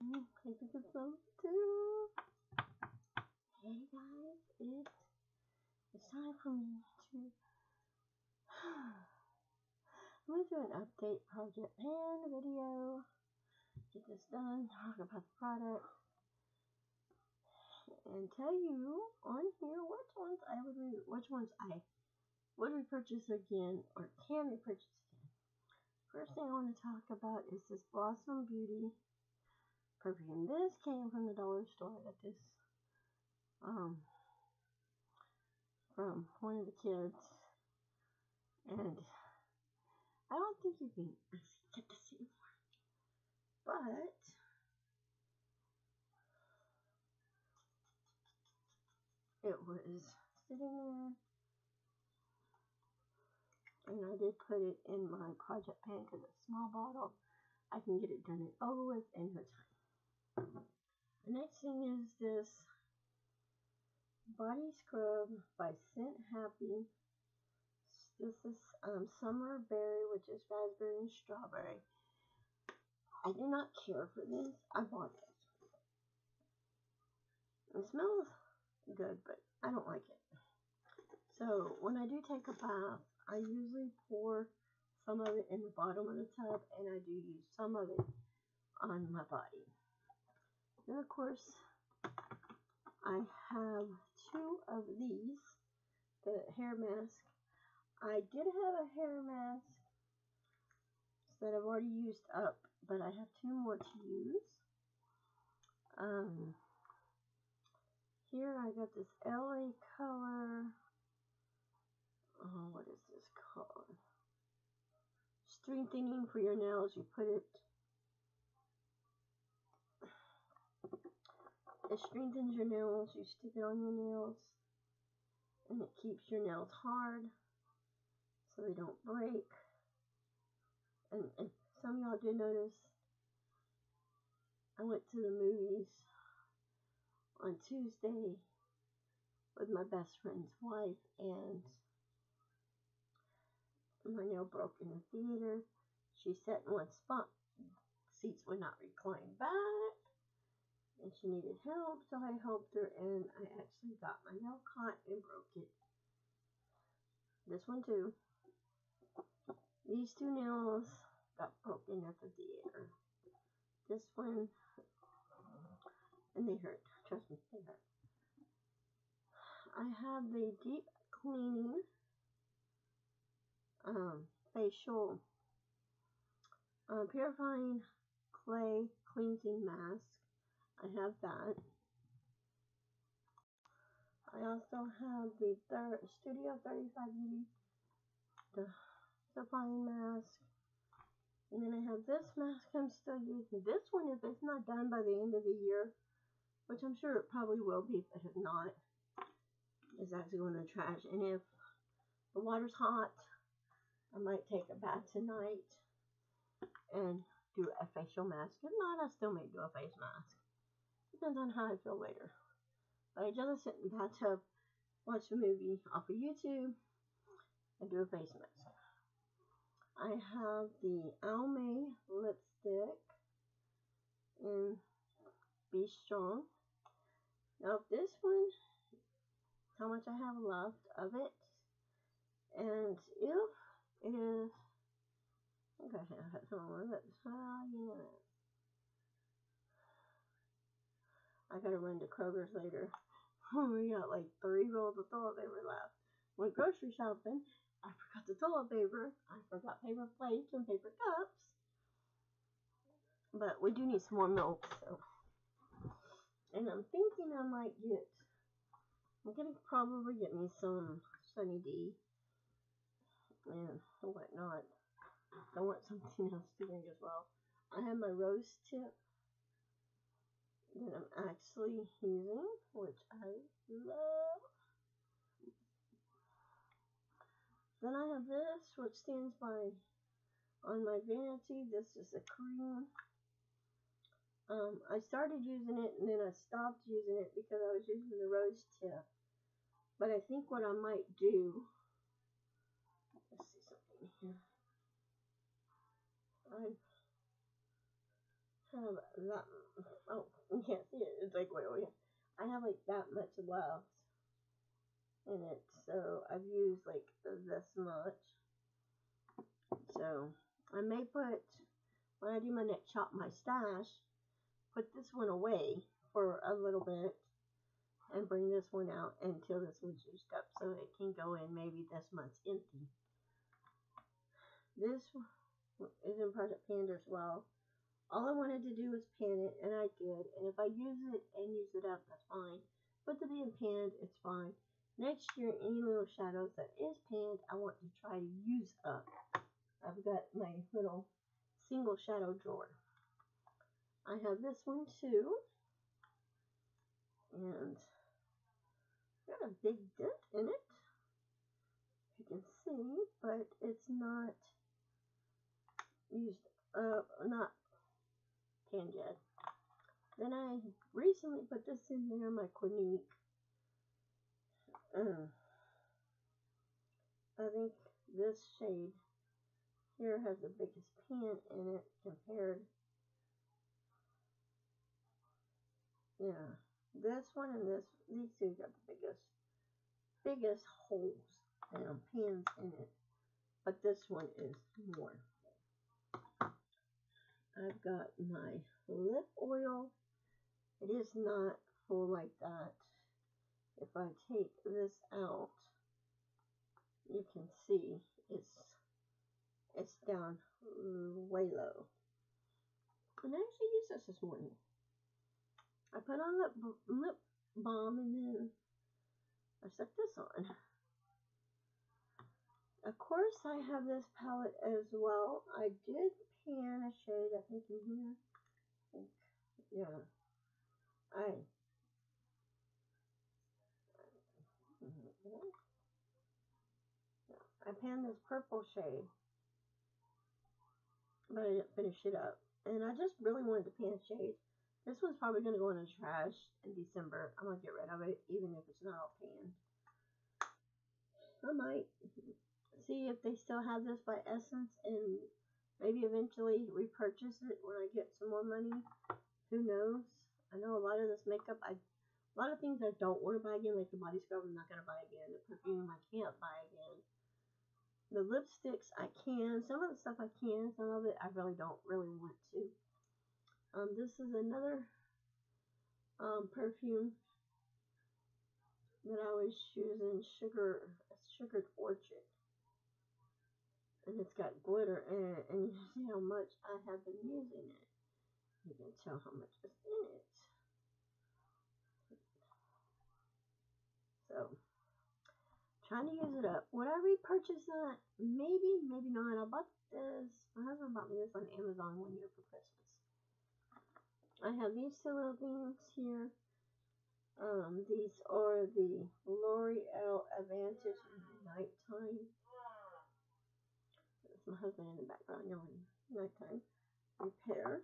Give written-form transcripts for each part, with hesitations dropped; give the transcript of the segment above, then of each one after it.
I think it's so too. Hey guys, it's time for me to I'm gonna do an update Project Pan video. Get this done, talk about the product, and tell you on here which ones I would repurchase again or can repurchase again. First thing I want to talk about is this Blossom Beauty perfume. This came from the dollar store. I got this from one of the kids, and I don't think you can get this anymore, but it was sitting there, and I did put it in my Project Pan because it's a small bottle. I can get it done and over with in no time. The next thing is this body scrub by Scent Happy. This is Summer Berry, which is raspberry and strawberry. I do not care for this. I bought it. It smells good, but I don't like it. So when I do take a bath, I usually pour some of it in the bottom of the tub, and I do use some of it on my body. Then of course, I have two of these, the hair mask. I did have a hair mask that I've already used up, but I have two more to use. Here I got this LA Color, what is this called? Strengthening for your nails. You put it, it strengthens your nails. You stick it on your nails, and it keeps your nails hard so they don't break. And some of y'all did notice, I went to the movies on Tuesday with my best friend's wife, and my nail broke in the theater. She sat in one spot. Seats would not recline back, and she needed help, so I helped her, and I actually got my nail caught and broke it. This one too. These two nails got broken at the theater. This one, and they hurt. Trust me, they hurt. I have the deep cleaning facial purifying clay cleansing mask. I have that. I also have the Studio 35 Beauty, the supplying mask. And then I have this mask I'm still using. This one, if it's not done by the end of the year, which I'm sure it probably will be, but if not, it's actually going to the trash. And if the water's hot, I might take a bath tonight and do a facial mask. If not, I still may do a face mask. Depends on how I feel later. But I just sit in the bathtub, watch a movie off of YouTube, and do a face mask. I have the Almay lipstick in Be Strong. Now this one, how much I have left of it, and if it is, I think I have some on my lips. You know that. I gotta run to Kroger's later. We got like 3 rolls of toilet paper left. Went grocery shopping. I forgot the toilet paper. I forgot paper plates and paper cups. But we do need some more milk, so. And I'm thinking I might I'm gonna probably get me some Sunny D and whatnot. I want something else to drink as well. I have my rose tip that I'm actually using, which I love. Then I have this, which stands by on my vanity. This is a cream. I started using it and then I stopped using it because I was using the rose tip. But I think what I might do, let's see something here. I have that big oil. I have like that much left in it, so I've used like this much. So I may put, when I do my next chop my stash, put this one away for a little bit and bring this one out until this one's used up so it can go in maybe this month's empty. This is in Project Panda as well. All I wanted to do was pan it, and I did. And if I use it and use it up, that's fine. But to be panned, it's fine. Next year, any little shadows that is panned, I want to try to use up. I've got my little single shadow drawer. I have this one too. And got a big dent in it. You can see, but it's not used up, not panned yet. Then I recently put this in there, my Clinique. I think this shade here has the biggest pan in it compared. Yeah, this one and these two got the biggest holes and pans in it. But this one is more. I've got my lip oil. It is not full like that. If I take this out, you can see it's down way low. And I actually used this morning. I put on lip balm and then I stuck this on. Of course, I have this palette as well. I did pan a shade, I think, in here. Yeah. I panned this purple shade, but I didn't finish it up. And I just really wanted to pan shade. This one's probably going to go in the trash in December. I'm going to get rid of it, even if it's not all panned. I might see if they still have this by Essence and maybe eventually repurchase it when I get some more money. Who knows? I know a lot of this makeup, a lot of things I don't want to buy again, like the body scrub I'm not going to buy again. The perfume I can't buy again. The lipsticks I can. Some of the stuff I can. Some of it I really don't really want to. This is another perfume that I was using, Sugared Orchid. And it's got glitter in it. And you see how much I have been using it. You can tell how much is in it. So, trying to use it up. Would I repurchase that? Maybe, maybe not. I bought this. My husband bought me this on Amazon one year for Christmas. I have these two little things here. These are the L'Oreal Advantage Nighttime. That's my husband in the background yelling. Nighttime Repair.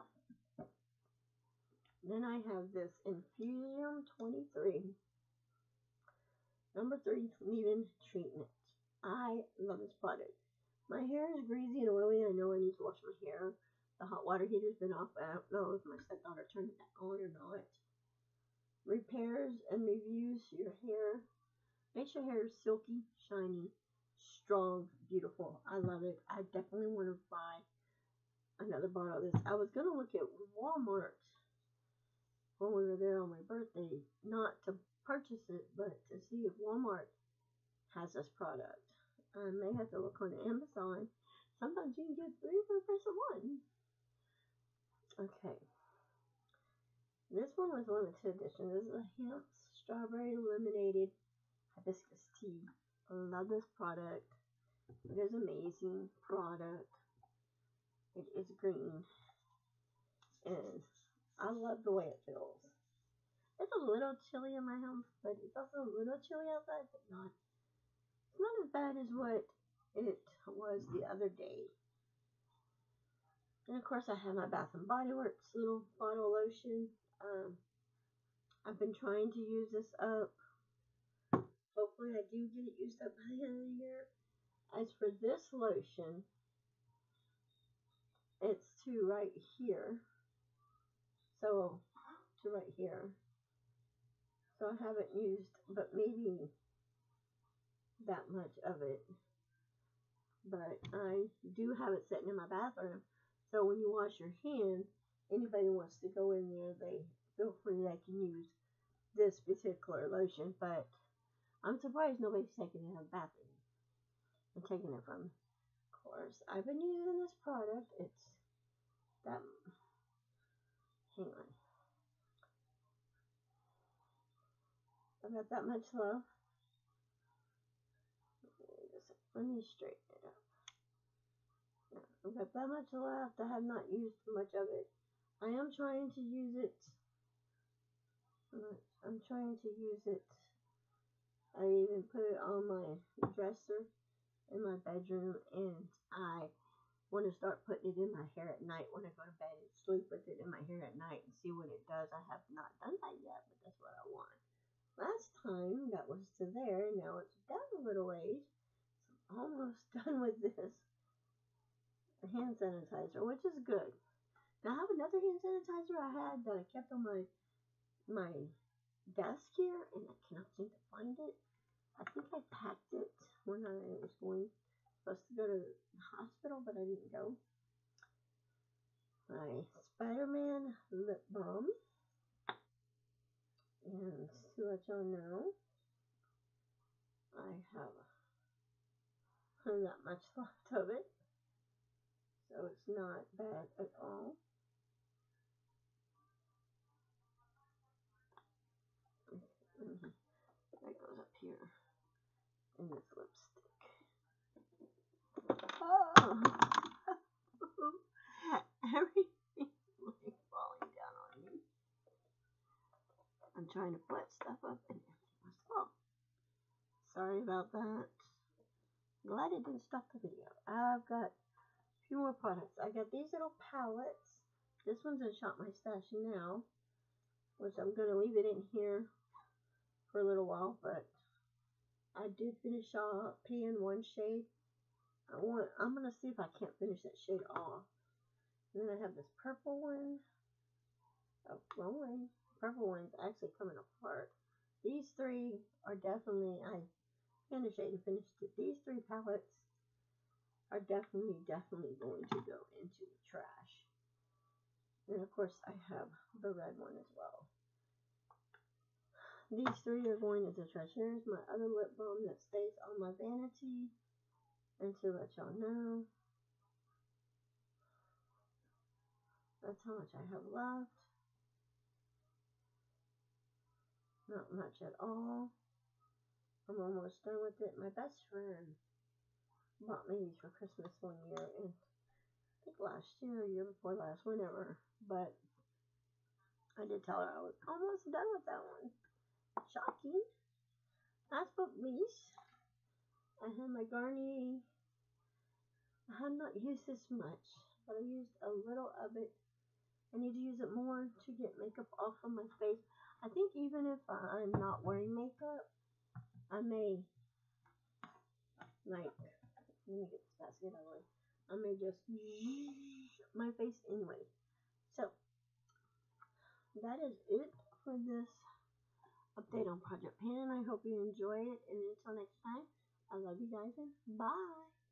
Then I have this Infusion 23. Number 3 leave-in treatment. I love this product. My hair is greasy and oily. I know I need to wash my hair. The hot water heater's been off. I don't know if my stepdaughter turned it back on or not. Repairs and reviews your hair. Makes your hair silky, shiny, strong, beautiful. I love it. I definitely want to buy another bottle of this. I was going to look at Walmart when we were there on my birthday. Not to purchase it, but to see if Walmart has this product. I may have to look on Amazon. Sometimes you can get 3 for the price of 1. Okay. This one was limited edition. This is a hemp strawberry lemonade hibiscus tea. I love this product. It is amazing product. It is green. And I love the way it feels. It's a little chilly in my house, but it's also a little chilly outside, but it's not as bad as what it was the other day. And of course I have my Bath and Body Works little bottle lotion. I've been trying to use this up. Hopefully I do get it used up by the end of the year. As for this lotion, it's to right here. So, to right here. So I haven't used but maybe that much of it. But I do have it sitting in my bathroom. So when you wash your hands, anybody wants to go in there, they feel free, they can use this particular lotion. But I'm surprised nobody's taking it in the bathroom and taking it from. Of course, I've been using this product. It's that. Hang on. I've got that much love. Let me straighten it up. Yeah, I've got that much left. I have not used much of it. I am trying to use it. I'm trying to use it. I even put it on my dresser in my bedroom, and I want to start putting it in my hair at night when I go to bed and sleep with it in my hair at night and see what it does. I have not done that yet, but that's what I want. Last time that was to there, now it's down a little ways. So I'm almost done with this hand sanitizer, which is good. Now I have another hand sanitizer I had that I kept on my desk here, and I cannot seem to find it. I think I packed it when I was supposed to go to the hospital, but I didn't go. My Spider-Man lip balm, and to let y'all know, I have that much left of it, so it's not bad at all. That goes up here in this lipstick. Oh, everything's like falling down on me. I'm trying to put stuff up and everything wants to fall. Sorry about that. Glad it didn't stop the video. I've got a few more products. I got these little palettes. This one's in Shop My Stash now, which I'm going to leave it in here for a little while, but I did finish off paying one shade. I'm going to see if I can't finish that shade off. And then I have this purple one. Oh, wrong way. Purple one's actually coming apart. These three are definitely, I finished it and finished it. These three palettes are definitely going to go into the trash. And of course I have the red one as well. These three are going into the trash. Here's my other lip balm that stays on my vanity. And to let y'all know, that's how much I have left. Not much at all. I'm almost done with it. My best friend bought me these for Christmas one year, and I think last year or year before last, whenever. But I did tell her I was almost done with that one. Shocking. Last but least, I have my Garnier. I have not used this much, but I used a little of it. I need to use it more to get makeup off of my face. I think even if I'm not wearing makeup, I may, like, let me get this basket out of the way. I may just my face anyway. So, that is it for this update on Project Pan. I hope you enjoy it, and until next time, I love you guys, and bye!